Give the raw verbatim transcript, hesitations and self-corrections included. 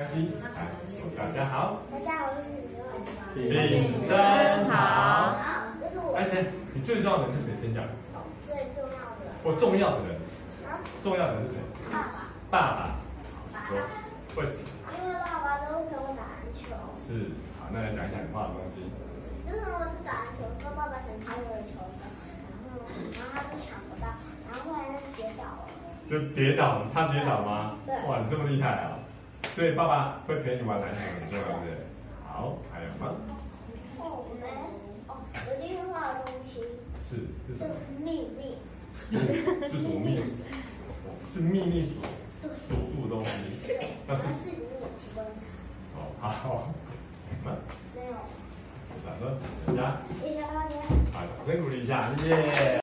开心，来，大家好。 大家好，我是李真。 领真好。 好，这是我。 哎，对，你最重要的人是谁？先讲。 最重要的。 我重要的人。 啊？ 重要的人是谁？ 爸爸。 爸爸。 爸爸。 为什么？ 因为爸爸都陪我打篮球。 是，好，那来讲一讲你画的东西。 就是我是打篮球，说爸爸想抢我的球的，然后然后他就抢不到，然后后来他跌倒了。 就跌倒了，他跌倒吗？ 对。 哇，你这么厉害啊！所以爸爸会陪你玩篮球很重要，对不对？好，还有吗？ 哦，我们哦，我今天画的东西是是什么？ 是秘密。 是什么秘密？是秘密锁锁住的东西。那是自己也去观察。 哦，好。 没有。 好的，人家。 谢谢大家。 好，掌声鼓励一下，耶！